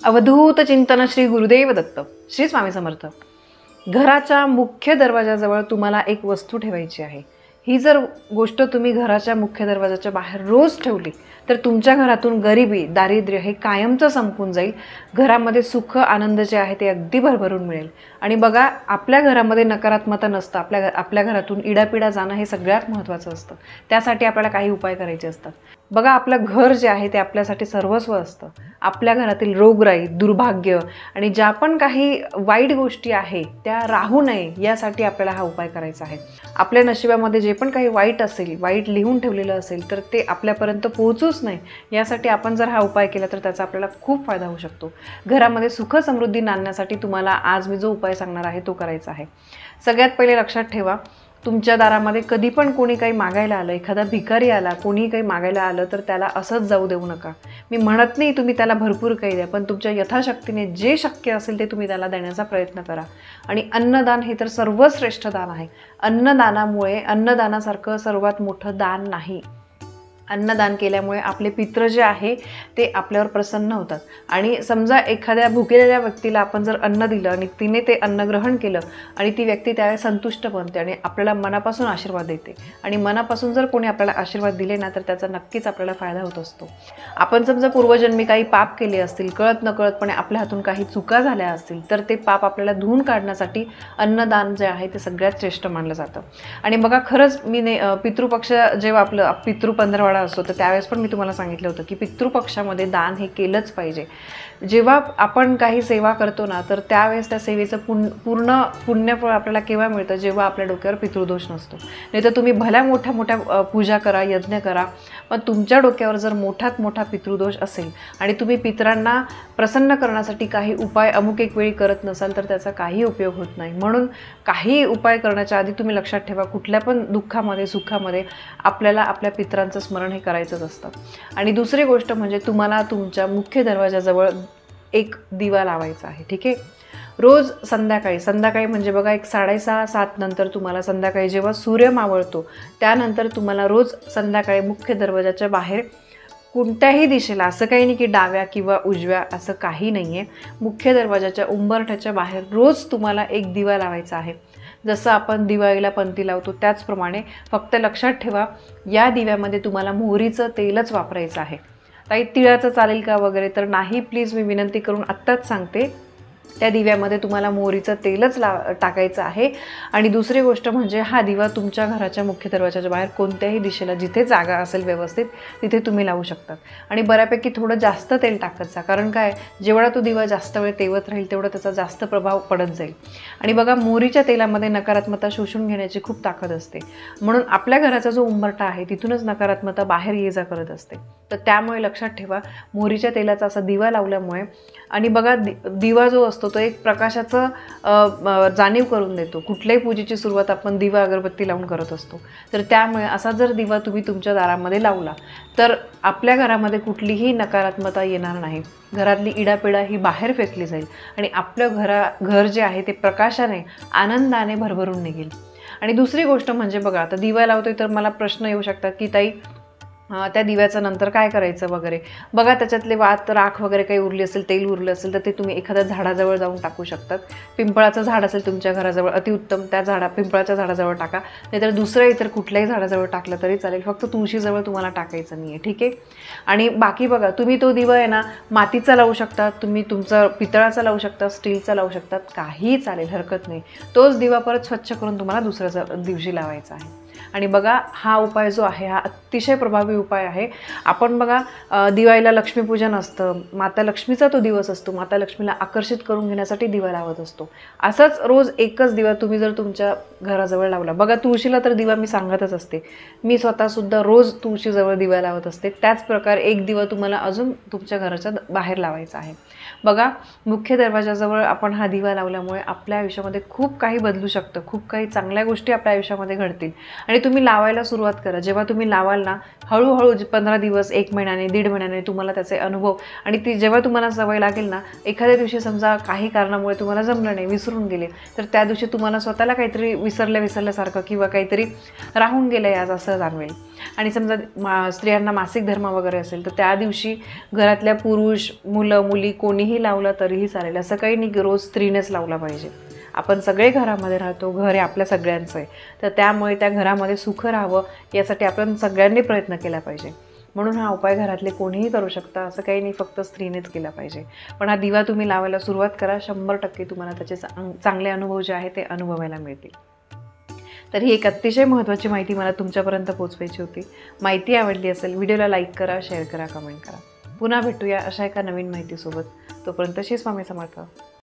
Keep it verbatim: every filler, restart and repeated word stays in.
अवधूत चिंतन श्री गुरुदेव दत्त. श्री स्वामी समर्थ. घराच्या मुख्य दरवाजाजवळ तुम्हाला एक वस्तू ठेवायची आहे. ही जर गोष्ट तुम्ही घराच्या मुख्य दरवाजाच्या बाहेर रोज ठेवली तर तुमच्या घरातून गरिबी, दारिद्र्य हे कायमचं संपून जाईल. घरामध्ये सुख, आनंद जे आहे ते अगदी भरभरून मिळेल. आणि बघा, आपल्या घरामध्ये नकारात्मकता नसतं. आपल्या आपल्या घरातून इडापिडा जाणं हे सगळ्यात महत्त्वाचं असतं. त्यासाठी आपल्याला काही उपाय करायचे असतात. बघा, आपलं घर जे आहे ते आपल्यासाठी सर्वस्व असतं. आपल्या घरातील रोगराई, दुर्भाग्य आणि ज्या पण काही वाईट गोष्टी आहे त्या राहू नये यासाठी आपल्याला हा उपाय करायचा आहे. आपल्या नशिबामध्ये जे पण काही वाईट असेल, वाईट लिहून ठेवलेलं असेल तर ते आपल्यापर्यंत पोहोचूच नाही यासाठी आपण जर हा उपाय केला तर त्याचा आपल्याला खूप फायदा होऊ शकतो. घरामध्ये सुख समृद्धी आणण्यासाठी तुम्हाला आज मी जो उपाय सांगणार आहे तो करायचा आहे. सगळ्यात पहिले लक्षात ठेवा, तुमच्या दारामध्ये कधी पण कोणी काही मागायला आलं, एखादा भिकारी आला, कोणी काही मागायला आलं तर त्याला असंच जाऊ देऊ नका. मी म्हणत नाही तुम्ही त्याला भरपूर काही द्या, पण तुमच्या यथाशक्तीने जे शक्य असेल ते तुम्ही त्याला देण्याचा प्रयत्न करा. आणि अन्नदान हे तर सर्वश्रेष्ठ दान आहे. अन्नदानामुळे अन्नदानासारखं सर्वात मोठं दान नाही. अन्नदान केल्यामुळे आपले पित्र जे आहे ते आपल्यावर प्रसन्न होतात. आणि समजा एखाद्या भुकेलेल्या व्यक्तीला आपण जर अन्न दिलं आणि तिने ते अन्न ग्रहण केलं आणि ती व्यक्ती त्यावेळेस संतुष्ट बनते आणि आपल्याला मनापासून आशीर्वाद देते. आणि मनापासून जर कोणी आपल्याला आशीर्वाद दिले ना तर त्याचा नक्कीच आपल्याला फायदा होत असतो. आपण समजा पूर्वजन्मी काही पाप केले असतील, कळत नकळतपणे आपल्या हातून काही चुका झाल्या असतील तर ते पाप आपल्याला धुवून काढण्यासाठी अन्नदान जे आहे ते सगळ्यात श्रेष्ठ मानलं जातं. आणि बघा, खरंच मी ने पितृपक्ष जेव्हा आपलं पितृ पंधरवडा असतो तर त्यावेळेस पण मी तुम्हाला सांगितलं होतं की पितृपक्षामध्ये दान हे केलंच पाहिजे. जेव्हा आपण काही सेवा करतो ना तर त्यावेळेस त्या सेवेचं पुण्य पूर्ण पुण्यफळ आपल्याला केव्हा मिळतं, जेव्हा आपल्या डोक्यावर पितृदोष नसतो. नाही तर तुम्ही भल्या मोठ्या मोठ्या पूजा करा, यज्ञ करा, पण तुमच्या डोक्यावर जर मोठात मोठा पितृदोष असेल आणि तुम्ही पितरांना प्रसन्न करण्यासाठी काही उपाय अमुक एक वेळी करत नसाल तर त्याचा काही उपयोग होत नाही. म्हणून काही उपाय करण्याच्या आधी तुम्ही लक्षात ठेवा, कुठल्या पण दुःखामध्ये, सुखामध्ये आपल्याला आपल्या पितरांचं स्मरण हे करायचंच असतं. आणि दुसरी गोष्ट म्हणजे तुम्हाला तुमच्या मुख्य दरवाजाजवळ एक दिवा लावायचा आहे. ठीक आहे. रोज संध्याकाळी संध्याकाळी म्हणजे बघा एक साडेसहा सात नंतर तुम्हाला संध्याकाळी जेव्हा सूर्य मावळतो त्यानंतर तुम्हाला रोज संध्याकाळी मुख्य दरवाजाच्या बाहेर कोणत्याही दिशेला, असं काही नाही की डाव्या किंवा उजव्या, असं काही नाही आहे, मुख्य दरवाजाच्या उंबरठ्याच्या बाहेर रोज तुम्हाला एक दिवा लावायचा आहे. जसं आपण दिवाळीला पंती लावतो त्याचप्रमाणे. फक्त लक्षात ठेवा, या दिव्यामध्ये तुम्हाला मोहरीचं तेलच वापरायचं आहे. ताई, तिळाचं चालेल का वगैरे तर नाही, प्लीज मी विनंती करून आत्ताच सांगते, त्या दिव्यामध्ये तुम्हाला मोहरीचं तेलच ला टाकायचं आहे. आणि दुसरी गोष्ट म्हणजे हा दिवा तुमच्या घराच्या मुख्य दरवाजाच्या बाहेर कोणत्याही दिशेला जिथे जागा असेल व्यवस्थित तिथे तुम्ही लावू शकतात. आणि बऱ्यापैकी थोडं जास्त तेल टाकत जा, कारण काय, जेवढा तो दिवा जास्त वेळ तेवत राहील तेवढा त्याचा जास्त प्रभाव पडत जाईल. आणि बघा, मोहरीच्या तेलामध्ये नकारात्मकता शोषून घेण्याची खूप ताकद असते. म्हणून आपल्या घराचा जो उंबरठा आहे तिथूनच नकारात्मकता बाहेर ये जा करत असते. तर त्यामुळे लक्षात ठेवा, मोहरीच्या तेलाचा असा दिवा लावल्यामुळे. आणि बघा, दि दिवा जो असतो तो एक प्रकाशाचं जाणीव करून देतो. कुठल्याही पूजेची सुरुवात आपण दिवा अगरबत्ती लावून करत असतो. तर त्यामुळे असा जर दिवा तुम्ही तुमच्या दारामध्ये लावला तर आपल्या घरामध्ये कुठलीही नकारात्मकता येणार नाही. घरातली इडापिडा ही बाहेर फेकली जाईल आणि आपलं घरा घर जे आहे ते प्रकाशाने, आनंदाने भरभरून निघेल. आणि दुसरी गोष्ट म्हणजे बघा, आता दिवा लावतोय तर मला प्रश्न येऊ शकतात की ताई, त्या दिव्याचं नंतर काय करायचं वगैरे. बघा, त्याच्यातले वात, राख वगैरे काही उरली असेल, तेल उरलं असेल तर ते तुम्ही एखाद्या झाडाजवळ जाऊन टाकू शकतात. पिंपळाचं झाड असेल तुमच्या घराजवळ, अतिउत्तम, त्या झाडा पिंपळाच्या झाडाजवळ टाका. नाहीतर दुसऱ्या इतर कुठल्याही झाडाजवळ टाकलं तरी चालेल, फक्त तुळशीजवळ तुम्हाला टाकायचं नाही आहे. ठीक आहे. आणि बाकी बघा, तुम्ही तो दिवा आहे ना मातीचा लावू शकता, तुम्ही तुमचा पितळाचा लावू शकता, स्टीलचा लावू शकतात, काही चालेल, हरकत नाही. तोच दिवा परत स्वच्छ करून तुम्हाला दुसऱ्या दिवशी लावायचा आहे. आणि बघा, हा उपाय जो आहे हा अतिशय प्रभावी उपाय आहे. आपण बघा, दिवाळीला लक्ष्मीपूजन असतं, माता लक्ष्मीचा तो दिवस असतो, माता लक्ष्मीला आकर्षित करून घेण्यासाठी दिवा लावत असतो. असंच रोज एकच दिवा तुम्ही जर तुमच्या घराजवळ लावला, बघा तुळशीला तर दिवा मी सांगतच असते, मी स्वतःसुद्धा रोज तुळशीजवळ दिवा लावत असते. त्याच प्रकारे एक दिवा तुम्हाला अजून तुमच्या घराच्या बाहेर लावायचा आहे. बघा, मुख्य दरवाजाजवळ आपण हा दिवा लावल्यामुळे आपल्या आयुष्यामध्ये खूप काही बदलू शकतं, खूप काही चांगल्या गोष्टी आपल्या आयुष्यामध्ये घडतील. आणि आणि तुम्ही लावायला सुरुवात करा. जेव्हा तुम्ही लावाल ना, हळूहळू पंधरा दिवस, एक महिन्याने, दीड महिन्याने तुम्हाला त्याचे अनुभव आणि ती जेव्हा तुम्हाला सवय लागेल ना, एखाद्या दिवशी समजा काही कारणामुळे तुम्हाला जमलं नाही, विसरून गेले, तर त्या दिवशी तुम्हाला स्वतःला काहीतरी विसरल्या विसरल्यासारखं किंवा काहीतरी राहून गेलं आहे आज असं जाणवेल. आणि समजा मा स्त्रियांना मासिक धर्म वगैरे असेल तर त्या दिवशी घरातल्या पुरुष, मुलं, मुली कोणीही लावलं तरीही चालेल. असं काही नाही की रोज स्त्रीनेच लावला पाहिजे. आपण सगळे घरामध्ये राहतो, घर हे आपल्या सगळ्यांचं आहे, तर त्यामुळे त्या घरामध्ये सुख राहावं यासाठी आपण सगळ्यांनी प्रयत्न केला पाहिजे. म्हणून हा उपाय घरातले कोणीही करू शकता, असं काही नाही फक्त स्त्रीनेच केला पाहिजे. पण हा दिवा तुम्ही लावायला सुरुवात करा, शंभर टक्के तुम्हाला त्याचे चांगले अनुभव जे आहे ते अनुभवायला मिळतील. तर ही एक अतिशय महत्त्वाची माहिती मला तुमच्यापर्यंत पोहोचवायची होती. माहिती आवडली असेल व्हिडिओला लाईक करा, शेअर करा, कमेंट करा. पुन्हा भेटूया अशा एका नवीन माहितीसोबत. तोपर्यंत श्री स्वामी समर्थ.